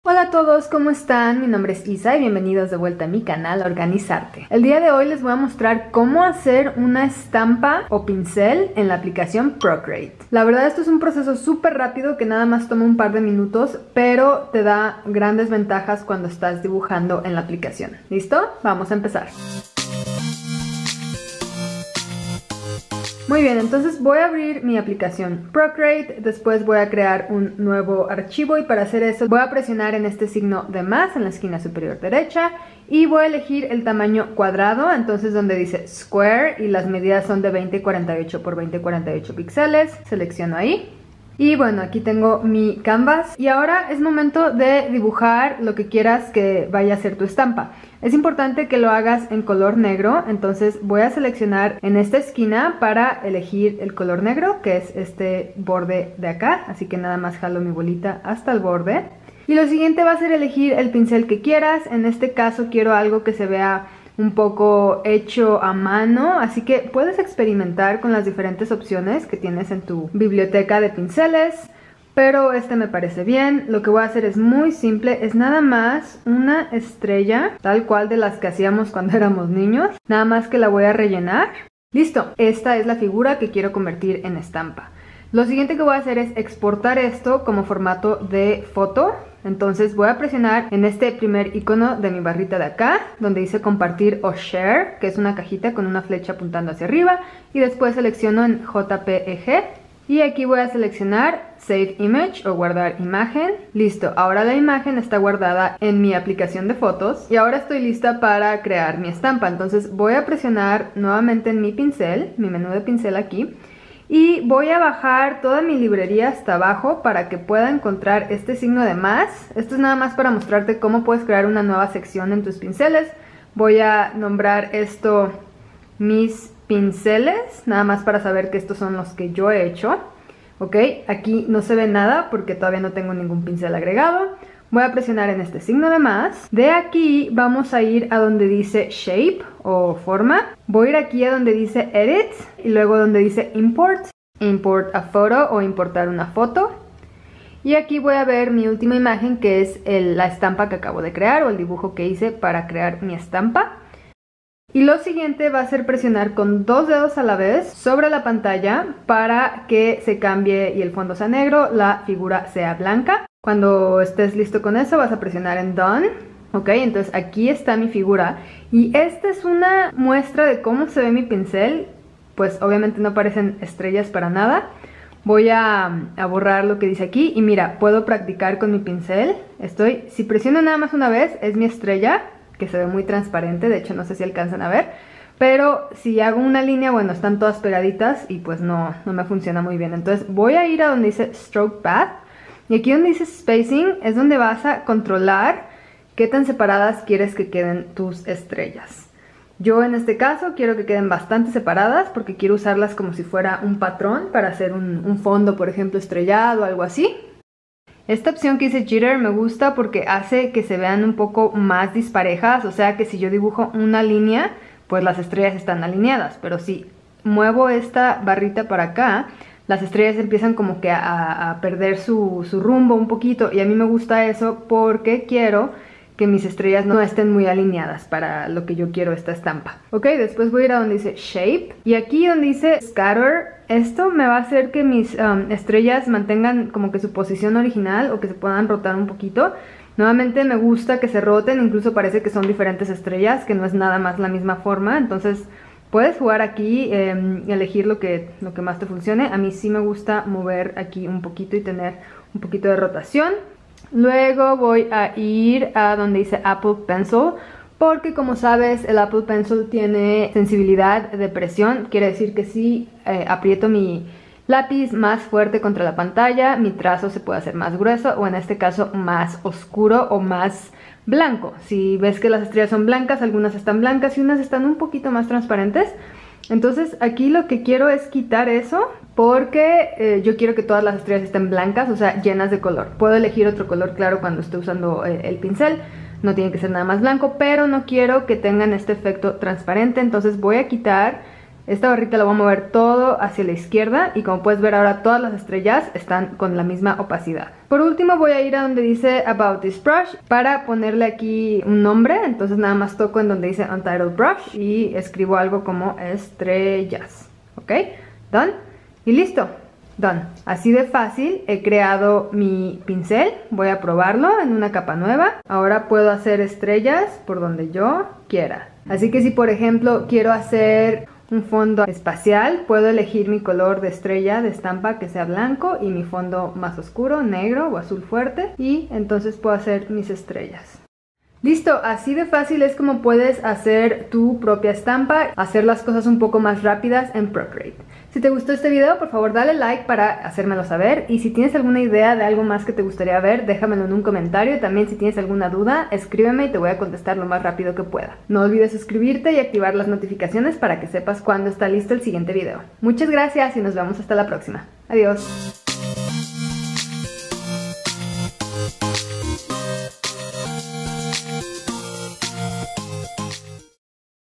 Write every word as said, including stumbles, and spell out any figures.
Hola a todos, ¿cómo están? Mi nombre es Isa y bienvenidos de vuelta a mi canal Organizarte. El día de hoy les voy a mostrar cómo hacer una estampa o pincel en la aplicación Procreate. La verdad esto es un proceso súper rápido que nada más toma un par de minutos, pero te da grandes ventajas cuando estás dibujando en la aplicación. ¿Listo? Vamos a empezar. Muy bien, entonces voy a abrir mi aplicación Procreate, después voy a crear un nuevo archivo y para hacer eso voy a presionar en este signo de más en la esquina superior derecha y voy a elegir el tamaño cuadrado, entonces donde dice Square y las medidas son de veinte cuarenta y ocho por veinte cuarenta y ocho píxeles, selecciono ahí. Y bueno, aquí tengo mi canvas y ahora es momento de dibujar lo que quieras que vaya a ser tu estampa. Es importante que lo hagas en color negro, entonces voy a seleccionar en esta esquina para elegir el color negro, que es este borde de acá, así que nada más jalo mi bolita hasta el borde. Y lo siguiente va a ser elegir el pincel que quieras, en este caso quiero algo que se vea un poco hecho a mano, así que puedes experimentar con las diferentes opciones que tienes en tu biblioteca de pinceles, pero este me parece bien. Lo que voy a hacer es muy simple, es nada más una estrella, tal cual de las que hacíamos cuando éramos niños, nada más que la voy a rellenar. Listo, esta es la figura que quiero convertir en estampa. Lo siguiente que voy a hacer es exportar esto como formato de foto. Entonces voy a presionar en este primer icono de mi barrita de acá, donde dice compartir o share, que es una cajita con una flecha apuntando hacia arriba, y después selecciono en J P E G y aquí voy a seleccionar Save Image o guardar imagen. Listo, ahora la imagen está guardada en mi aplicación de fotos y ahora estoy lista para crear mi estampa. Entonces voy a presionar nuevamente en mi pincel, mi menú de pincel aquí, y voy a bajar toda mi librería hasta abajo para que pueda encontrar este signo de más. Esto es nada más para mostrarte cómo puedes crear una nueva sección en tus pinceles. Voy a nombrar esto mis pinceles, nada más para saber que estos son los que yo he hecho. Ok, aquí no se ve nada porque todavía no tengo ningún pincel agregado. Voy a presionar en este signo de más. De aquí vamos a ir a donde dice Shape o forma. Voy a ir aquí a donde dice Edit y luego donde dice Import. Import a photo o importar una foto. Y aquí voy a ver mi última imagen, que es el, la estampa que acabo de crear o el dibujo que hice para crear mi estampa. Y lo siguiente va a ser presionar con dos dedos a la vez sobre la pantalla para que se cambie y el fondo sea negro, la figura sea blanca. Cuando estés listo con eso vas a presionar en Done. Ok, entonces aquí está mi figura y esta es una muestra de cómo se ve mi pincel. Pues obviamente no aparecen estrellas para nada. Voy a, a borrar lo que dice aquí y mira, puedo practicar con mi pincel. Estoy, si presiono nada más una vez es mi estrella, que se ve muy transparente, de hecho no sé si alcanzan a ver, pero si hago una línea, bueno, están todas pegaditas y pues no, no me funciona muy bien. Entonces voy a ir a donde dice Stroke Path y aquí donde dice Spacing es donde vas a controlar qué tan separadas quieres que queden tus estrellas. Yo en este caso quiero que queden bastante separadas porque quiero usarlas como si fuera un patrón para hacer un, un fondo, por ejemplo, estrellado o algo así. Esta opción que dice Jitter me gusta porque hace que se vean un poco más disparejas, o sea que si yo dibujo una línea, pues las estrellas están alineadas, pero si muevo esta barrita para acá, las estrellas empiezan como que a, a perder su, su rumbo un poquito y a mí me gusta eso porque quiero que mis estrellas no estén muy alineadas para lo que yo quiero esta estampa. Ok, después voy a ir a donde dice Shape y aquí donde dice Scatter, esto me va a hacer que mis um, estrellas mantengan como que su posición original o que se puedan rotar un poquito. Nuevamente me gusta que se roten, incluso parece que son diferentes estrellas, que no es nada más la misma forma, entonces puedes jugar aquí, eh, elegir lo que, lo que más te funcione. A mí sí me gusta mover aquí un poquito y tener un poquito de rotación. Luego voy a ir a donde dice Apple Pencil, porque como sabes el Apple Pencil tiene sensibilidad de presión, quiere decir que si eh, aprieto mi lápiz más fuerte contra la pantalla, mi trazo se puede hacer más grueso o en este caso más oscuro o más blanco. Si ves que las estrellas son blancas, algunas están blancas y unas están un poquito más transparentes. Entonces aquí lo que quiero es quitar eso porque eh, yo quiero que todas las estrellas estén blancas, o sea, llenas de color. Puedo elegir otro color claro cuando esté usando eh, el pincel, no tiene que ser nada más blanco, pero no quiero que tengan este efecto transparente, entonces voy a quitar Esta barrita la voy a mover todo hacia la izquierda y como puedes ver ahora todas las estrellas están con la misma opacidad. Por último voy a ir a donde dice About this brush para ponerle aquí un nombre, entonces nada más toco en donde dice Untitled Brush y escribo algo como estrellas. ¿Ok? Done. Y listo. Done. Así de fácil he creado mi pincel. Voy a probarlo en una capa nueva. Ahora puedo hacer estrellas por donde yo quiera. Así que si por ejemplo quiero hacer un fondo espacial, puedo elegir mi color de estrella de estampa que sea blanco y mi fondo más oscuro, negro o azul fuerte, y entonces puedo hacer mis estrellas. Listo, así de fácil es como puedes hacer tu propia estampa, hacer las cosas un poco más rápidas en Procreate. Si te gustó este video, por favor dale like para hacérmelo saber, y si tienes alguna idea de algo más que te gustaría ver, déjamelo en un comentario. También si tienes alguna duda, escríbeme y te voy a contestar lo más rápido que pueda. No olvides suscribirte y activar las notificaciones para que sepas cuándo está listo el siguiente video. Muchas gracias y nos vemos hasta la próxima. Adiós.